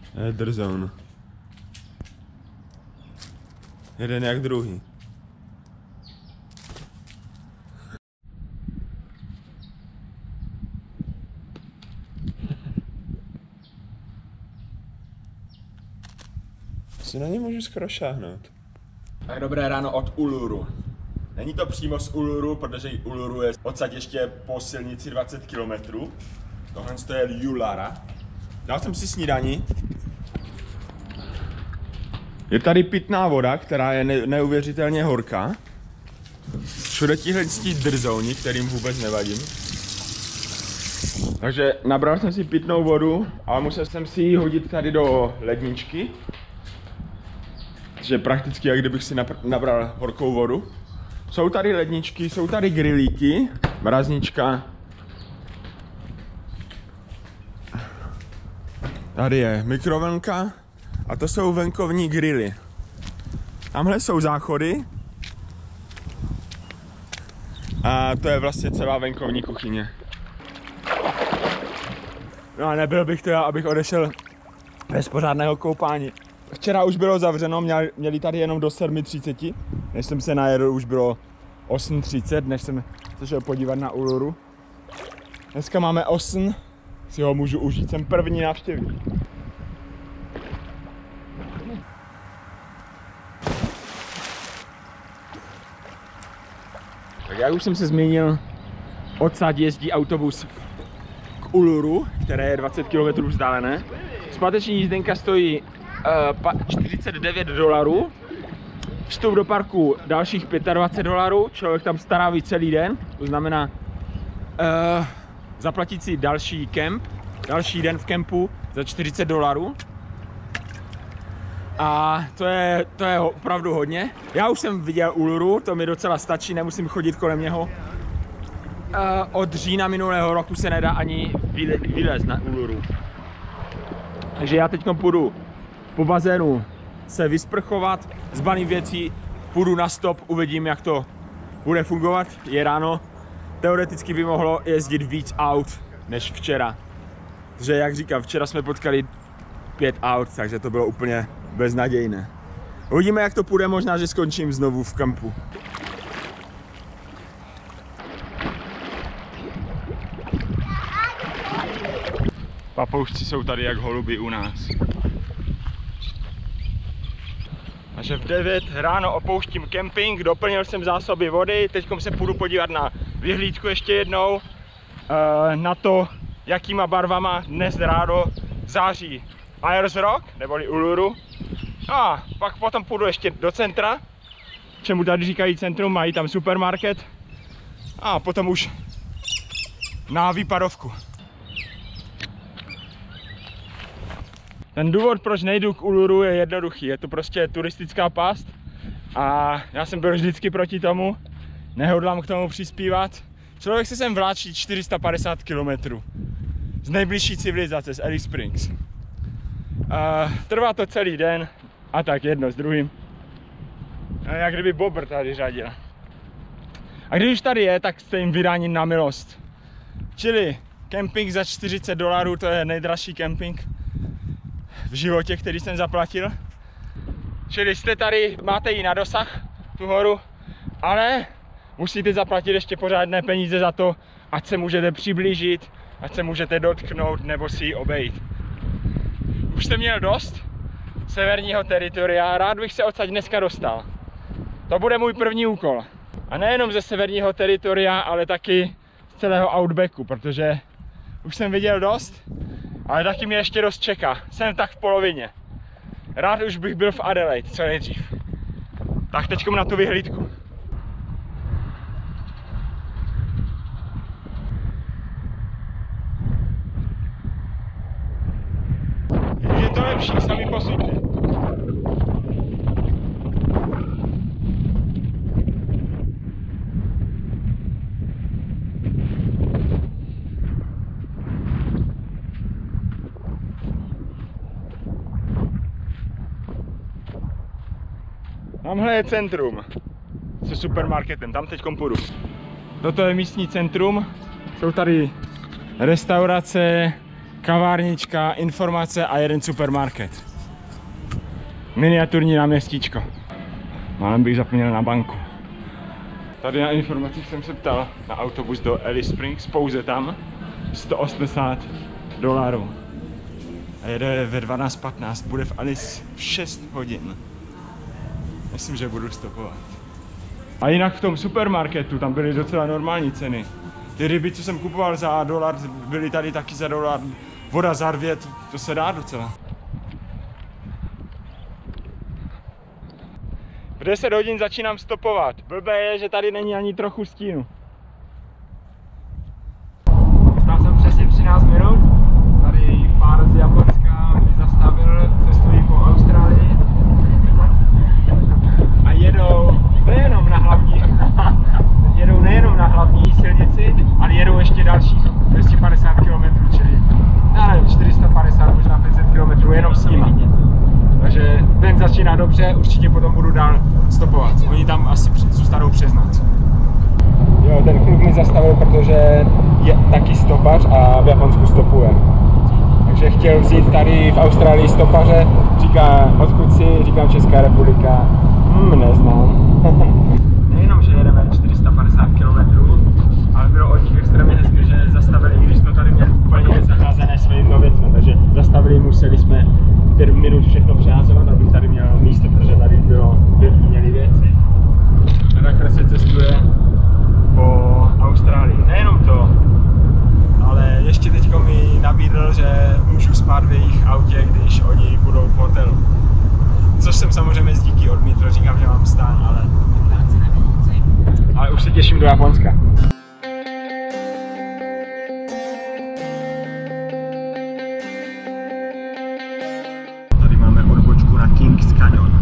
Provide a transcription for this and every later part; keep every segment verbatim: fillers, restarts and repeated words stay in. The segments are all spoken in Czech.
Je drzoun. Jeden jak druhý. Si na ně můžu skoro šáhnout. Tak dobré ráno od Uluru. Není to přímo z Uluru, protože Uluru je odsud ještě po silnici dvacet kilometrů. Tohle je Ulara. Dal jsem si snídani. Je tady pitná voda, která je ne neuvěřitelně horká. Všude tihle drzouni, kterým vůbec nevadím. Takže nabral jsem si pitnou vodu, ale musel jsem si ji hodit tady do ledničky. Takže prakticky jak kdybych si nabral horkou vodu. Jsou tady ledničky, jsou tady grilíky, mraznička. Tady je mikrovlnka a to jsou venkovní grily. Tamhle jsou záchody. A to je vlastně celá venkovní kuchyně. No a nebyl bych to já, abych odešel bez pořádného koupání. Včera už bylo zavřeno, měli tady jenom do sedm třicet. Než jsem se najedl, už bylo osm třicet, než jsem se šel podívat na Uluru. Dneska máme osm, si ho můžu užít, jsem první návštěvník. Tak jak už jsem se zmínil, odsud jezdí autobus k Uluru, které je dvacet kilometrů vzdálené. Zpáteční jízdenka stojí uh, čtyřicet devět dolarů. Vstup do parku dalších dvacet pět dolarů, člověk tam stráví celý den, to znamená uh, zaplatit si další kemp, další den v kempu za čtyřicet dolarů. A to je, to je opravdu hodně. Já už jsem viděl Uluru, to mi docela stačí, nemusím chodit kolem něho. Uh, od října minulého roku se nedá ani vyle, vylézt na Uluru. Takže já teď půjdu po bazénu se vysprchovat, zbalím věcí, půjdu na stop, uvidím, jak to bude fungovat. Je ráno, teoreticky by mohlo jezdit víc aut než včera. Takže jak říkám, včera jsme potkali pět aut, takže to bylo úplně beznadějné. Uvidíme, jak to půjde, možná, že skončím znovu v kampu. Papoušci jsou tady jak holuby u nás. Takže v devět ráno opouštím kemping, doplnil jsem zásoby vody, teď se půjdu podívat na vyhlídku ještě jednou, na to, jakýma barvama dnes ráno září Ayers Rock, neboli Uluru. A pak potom půjdu ještě do centra, čemu tady říkají centrum, mají tam supermarket. A potom už na výpadovku. Ten důvod, proč nejdu k Uluru, je jednoduchý. Je to prostě turistická past a já jsem byl vždycky proti tomu. Nehodlám k tomu přispívat. Člověk se sem vláčí čtyři sta padesát kilometrů z nejbližší civilizace, z Alice Springs. Uh, trvá to celý den a tak jedno s druhým. A jak kdyby bobr tady řadil. A když už tady je, tak jste jim vydáni na milost. Čili kemping za čtyřicet dolarů, to je nejdražší kemping v životě, který jsem zaplatil. Čili jste tady, máte ji na dosah, tu horu, ale musíte zaplatit ještě pořádné peníze za to, ať se můžete přiblížit, ať se můžete dotknout nebo si ji obejít. Už jsem měl dost severního teritoria, rád bych se odsaď dneska dostal. To bude můj první úkol. A nejenom ze severního teritoria, ale taky z celého outbacku, protože už jsem viděl dost, ale taky mě ještě dost čeká. Jsem tak v polovině. Rád už bych byl v Adelaide, co nejdřív. Tak teďkom na tu vyhlídku. Je to lepší, sami posuďte. Tamhle je centrum se supermarketem, tam teď půjdu. Toto je místní centrum, jsou tady restaurace, kavárnička, informace a jeden supermarket. Miniaturní náměstíčko. Málem bych zapomněl na banku. Tady na informacích jsem se ptal na autobus do Alice Springs, pouze tam, sto osmdesát dolarů. A jede ve dvanáct patnáct, bude v Alice v šest hodin. Myslím, že budu stopovat. A jinak v tom supermarketu, tam byly docela normální ceny. Ty ryby, co jsem kupoval za dolar, byly tady taky za dolar. Voda za dvě, to, to se dá docela. V deset hodin začínám stopovat. Blbé je, že tady není ani trochu stínu. Stál jsem přesně třináct minut. Tady pár z Japonska mi zastavil, cestují po Austrálii. A jedou nejenom na hlavní, jedou nejenom na hlavní silnici, ale jedou ještě dalších dvě stě padesát kilometrů, čili já nevím, čtyři sta padesát, možná pět set kilometrů jenom s nimi. Takže den začíná dobře, určitě potom budu dál stopovat. Oni tam asi zůstanou přes noc. Jo, ten kluk mi zastavil, protože je taky stopař a v Japonsku stopuje. Takže chtěl vzít tady v Austrálii stopaře, říká odkud si, říkám Česká republika, hm, neznám. Nejenom, že jedeme čtyři sta padesát kilometrů, ale bylo od nich extrémně hezké, že zastavili, i když to tady měli úplně zaházené svými věcmi, takže zastavili, museli jsme pět minut všechno přeházovat, abych tady měl místo, protože tady bylo měli věci. A takhle se cestuje po Austrálii. Nejenom to, ale ještě teďko mi nabídl, že můžu spát v jejich autě, když oni budou v hotelu. Což jsem samozřejmě z díky odmítl, říkám, že mám stán, ale... Ale už se těším do Japonska. Tady máme odbočku na Kings Canyon.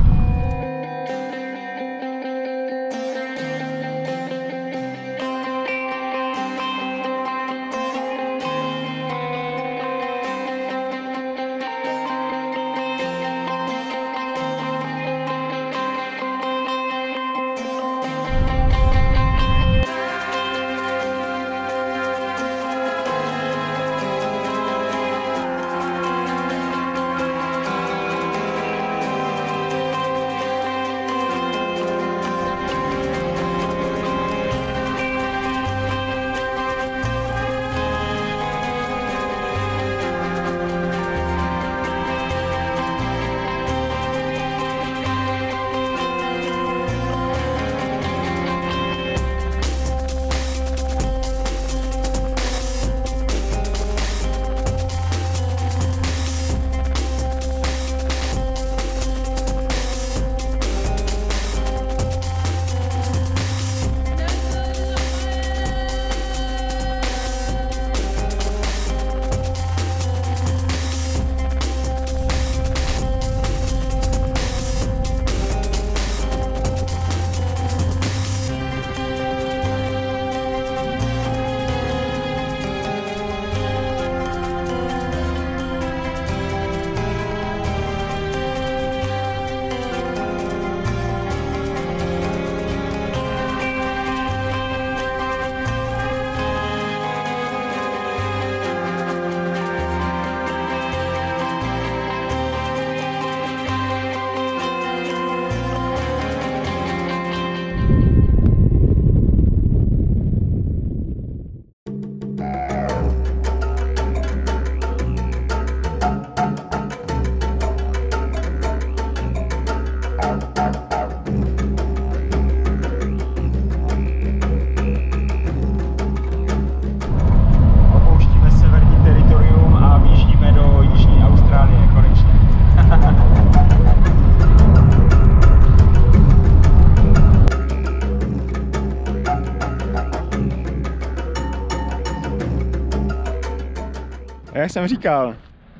Jak jsem říkal,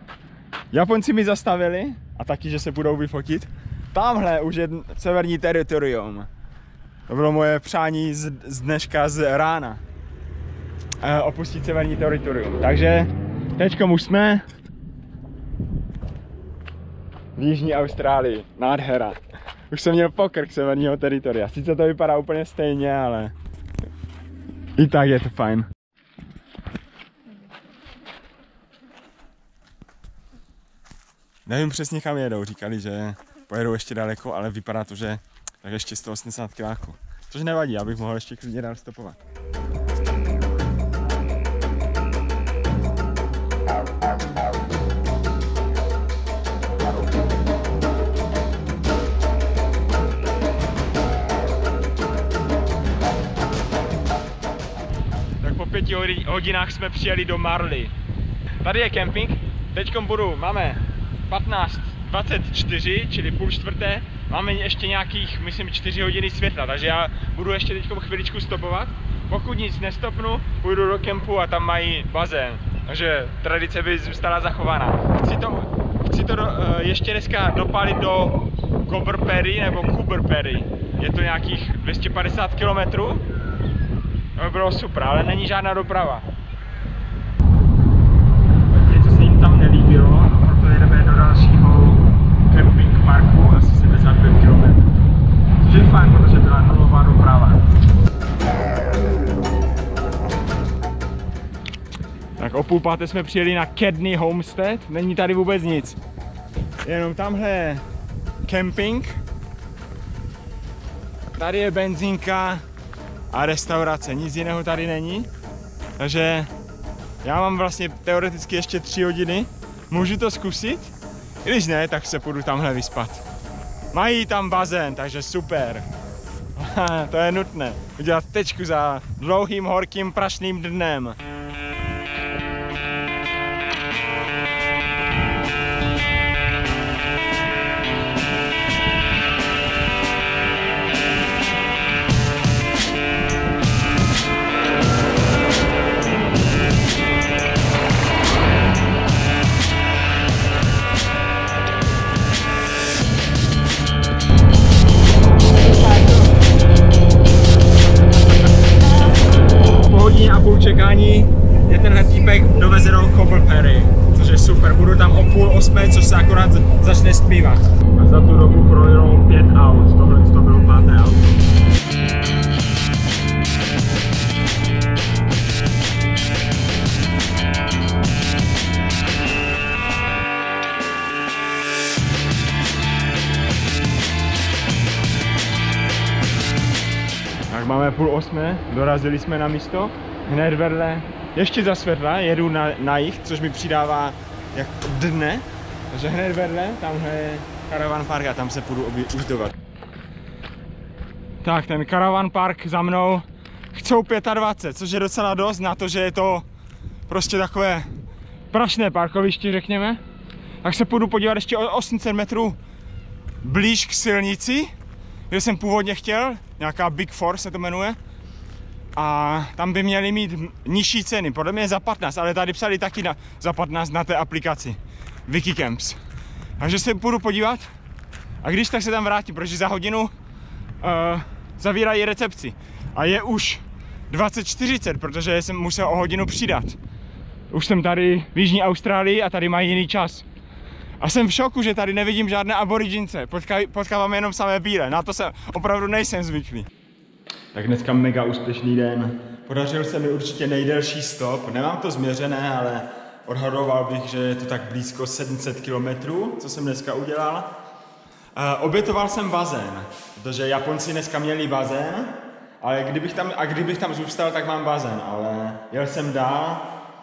Japonci mi zastavili a taky, že se budou vyfotit. Tamhle už je severní teritorium. To bylo moje přání z, z dneška z rána. E, opustit severní teritorium. Takže teďkom už jsme v Jižní Austrálii. Nádhera. Už jsem měl pokrk severního teritoria. Sice to vypadá úplně stejně, ale i tak je to fajn. Nevím přesně kam jedou, říkali, že pojedou ještě daleko, ale vypadá to, že tak ještě sto osmdesát kiláků. Což nevadí, abych mohl ještě klidně dál stopovat. Tak po pěti hodinách jsme přijeli do Marly. Tady je kemping, teďkom budu, máme patnáct dvacet čtyři, čili půl čtvrté, máme ještě nějakých, myslím, čtyři hodiny světla, takže já budu ještě teďkom chviličku stopovat. Pokud nic nestopnu, půjdu do kempu a tam mají bazén, takže tradice by zůstala zachována. Chci to, chci to do, ještě dneska dopálit do Cooper Perry nebo Cooper Perry, je to nějakých dvě stě padesát kilometrů, to by bylo super, ale není žádná doprava. Něco se jim tam nelíbilo, proto jedeme do dalšího camping parku, asi sedmdesát pět kilometrů. Což je fajn, protože byla nulová doprava. Tak o půl páté jsme přijeli na Cadney Homestead, není tady vůbec nic. Jenom tamhle je camping, tady je benzínka a restaurace, nic jiného tady není. Takže já mám vlastně teoreticky ještě tři hodiny, můžu to zkusit, když ne, tak se půjdu tamhle vyspat. Mají tam bazén, takže super. To je nutné, udělat tečku za dlouhým, horkým, prašným dnem. Čekání je tenhle týpek doveze do Cooper Perry, což je super, budu tam o půl osmé, což se akorát začne zpívat. A za tu dobu projelo pět aut, tohle to bylo páté auto. Tak máme půl osmé, dorazili jsme na místo. Hned vedle, ještě za světla, jedu na, na jih, což mi přidává jak dne. Takže hned vedle, tamhle je Caravan Park a tam se půjdu uzdovat. Tak, ten Caravan Park za mnou chcou dvacet pět, což je docela dost na to, že je to prostě takové prašné parkoviště, řekněme. Tak se půjdu podívat ještě o osm set metrů blíž k silnici, kde jsem původně chtěl, nějaká Big Four se to jmenuje. A tam by měli mít nižší ceny, podle mě za patnáct, ale tady psali taky na, za patnáct na té aplikaci Wikicamps. Takže se půjdu podívat a když tak se tam vrátím, protože za hodinu uh, zavírají recepci. A je už dvacet čtyřicet, protože jsem musel o hodinu přidat. Už jsem tady v Jižní Austrálii a tady mají jiný čas. A jsem v šoku, že tady nevidím žádné aborigince, potkávám jenom samé bílé, na to se opravdu nejsem zvyklý. Tak dneska mega úspěšný den. Podařil se mi určitě nejdelší stop. Nemám to změřené, ale odhadoval bych, že je to tak blízko sedm set kilometrů, co jsem dneska udělal. Uh, obětoval jsem bazén, protože Japonci dneska měli bazén, ale kdybych tam, a kdybych tam zůstal, tak mám bazén, ale jel jsem dál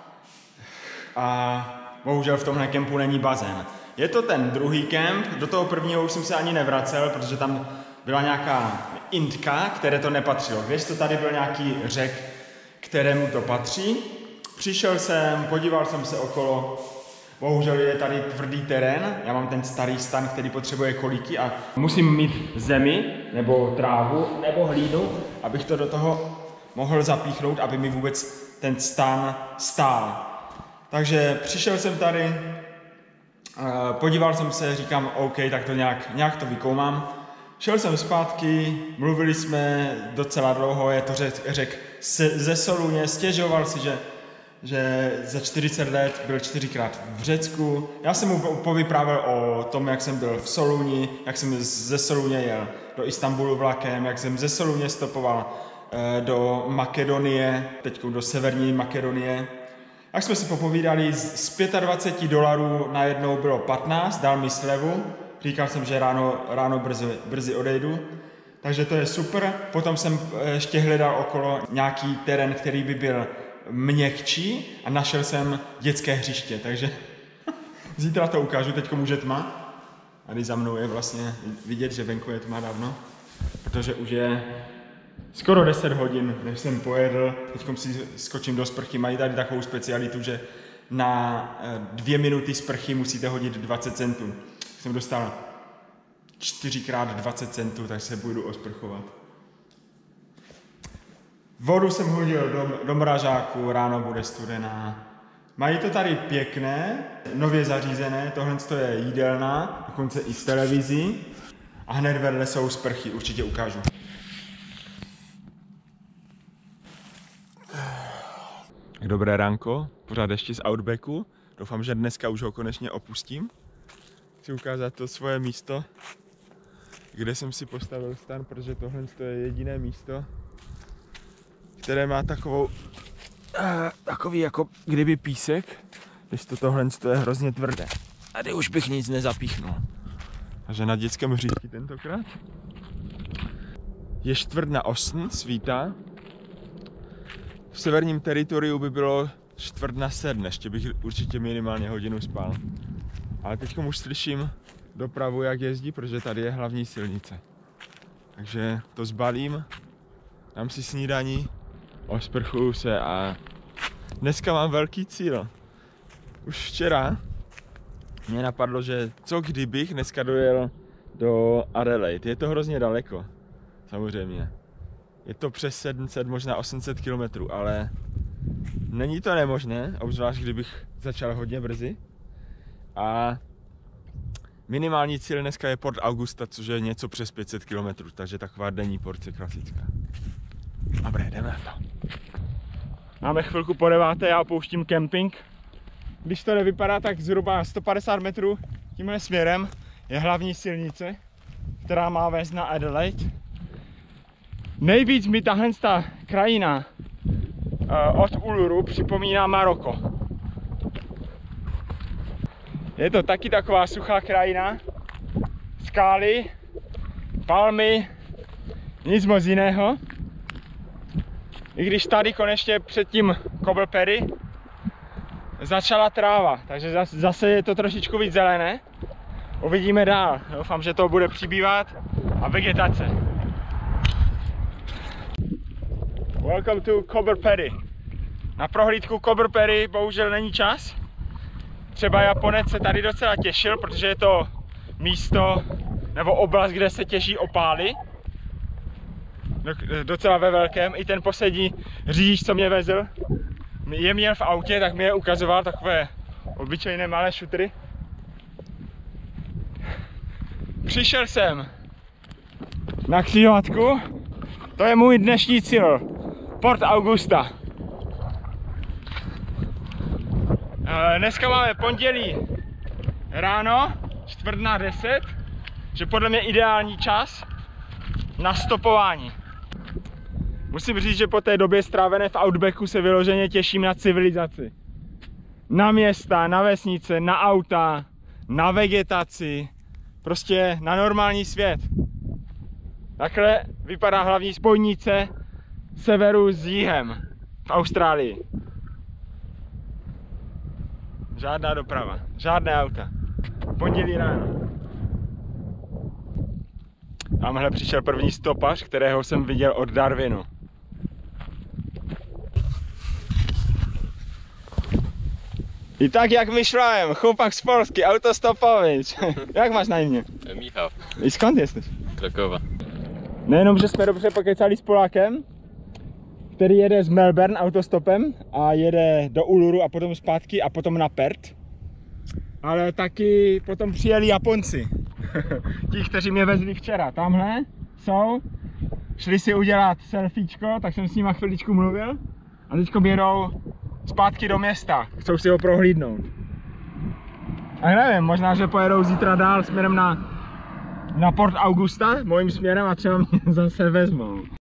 a bohužel v tomhle kempu není bazén. Je to ten druhý kemp, do toho prvního už jsem se ani nevracel, protože tam byla nějaká indka, které to nepatřilo. Víš, to tady byl nějaký řek, kterému to patří. Přišel jsem, podíval jsem se okolo, bohužel je tady tvrdý terén, já mám ten starý stan, který potřebuje kolíky a musím mít zemi, nebo trávu, nebo hlínu, abych to do toho mohl zapíchnout, aby mi vůbec ten stan stál. Takže přišel jsem tady, podíval jsem se, říkám, OK, tak to nějak, nějak to vykoumám. Šel jsem zpátky, mluvili jsme docela dlouho, je to řek, řek ze Soluně, stěžoval si, že, že za čtyřicet let byl čtyřikrát v Řecku. Já jsem mu povyprávěl o tom, jak jsem byl v Soluni, jak jsem ze Soluně jel do Istanbulu vlakem, jak jsem ze Soluně stopoval do Makedonie, teď do severní Makedonie. Tak jsme si popovídali, z dvacet pět dolarů najednou bylo patnáct, dal mi slevu, říkal jsem, že ráno, ráno brzy, brzy odejdu, takže to je super. Potom jsem ještě hledal okolo nějaký terén, který by byl měkčí a našel jsem dětské hřiště, takže zítra to ukážu, teďko může tma. Tady za mnou je vlastně vidět, že venku je tma dávno, protože už je skoro deset hodin, než jsem pojedl. Teď si skočím do sprchy, mají tady takovou specialitu, že na dvě minuty sprchy musíte hodit dvacet centů. Jsem dostal čtyřikrát dvacet centů, tak se budu osprchovat. Vodu jsem hodil do, do mrazáku, ráno bude studená. Mají to tady pěkné, nově zařízené, tohle je jídelna, dokonce i s televizí. A hned vedle jsou sprchy, určitě ukážu. Dobré ránko, pořád ještě z Outbacku. Doufám, že dneska už ho konečně opustím. Chci ukázat to svoje místo, kde jsem si postavil stan, protože tohle je jediné místo, které má takovou, uh, takový jako kdyby písek, když to tohle je hrozně tvrdé. Tady už bych nic nezapíchnul. Takže na dětském hřišti tentokrát. Je čtvrt na osm, svítá. V severním teritoriu by bylo čtvrt na sedm, ještě bych určitě minimálně hodinu spal. Ale teď už slyším dopravu, jak jezdí, protože tady je hlavní silnice. Takže to zbalím, dám si snídaní, osprchuju se a dneska mám velký cíl. Už včera mě napadlo, že co kdybych dneska dojel do Adelaide. Je to hrozně daleko, samozřejmě. Je to přes sedm set, možná osm set kilometrů, ale není to nemožné, obzvlášť kdybych začal hodně brzy. A minimální cíl dneska je Port Augusta, což je něco přes pět set kilometrů, takže taková denní porce klasická. Dobré, jdeme na to. Máme chvilku po deváté, já opouštím kemping. Když to nevypadá, tak zhruba sto padesát metrů tímhle směrem je hlavní silnice, která má vést na Adelaide. Nejvíc mi tahle ta krajina uh, od Uluru připomíná Maroko. Je to taky taková suchá krajina, skály, palmy, nic moc jiného. I když tady konečně před tím Cobble Perry začala tráva, takže zase je to trošičku víc zelené. Uvidíme dál, doufám, že to bude přibývat a vegetace. Welcome to Cobble Perry. Na prohlídku Cobble Perry bohužel není čas. Třeba Japonec se tady docela těšil, protože je to místo nebo oblast, kde se těží opály. Docela ve velkém. I ten poslední řidič, co mě vezl, je měl v autě, tak mi je ukazoval takové obyčejné malé šutry. Přišel jsem na křižovatku. To je můj dnešní cíl. Port Augusta. Dneska máme pondělí ráno, čtvrt na deset, že podle mě ideální čas na stopování. Musím říct, že po té době strávené v Outbacku se vyloženě těším na civilizaci. Na města, na vesnice, na auta, na vegetaci, prostě na normální svět. Takhle vypadá hlavní spojnice severu s jihem v Austrálii. Žádná doprava, žádné auta. Pondělí ráno. Tamhle přišel první stopař, kterého jsem viděl od Darwinu. I tak jak myšlałem, chłopak z Polski, autostopowiec. Jak masz na imię? Michał. I skąd jesteś? Krakowa. Nejenom, že jsme dobře pokecali s Polákem, který jede z Melbourne autostopem a jede do Uluru a potom zpátky a potom na Perth. Ale taky potom přijeli Japonci. Ti, kteří mě vezli včera. Tamhle jsou. Šli si udělat selfiečko, tak jsem s nima chviličku mluvil. A teďko jedou zpátky do města. Chcou si ho prohlídnout. A nevím, možná, že pojedou zítra dál směrem na, na Port Augusta, mojím směrem, a třeba mě zase vezmou.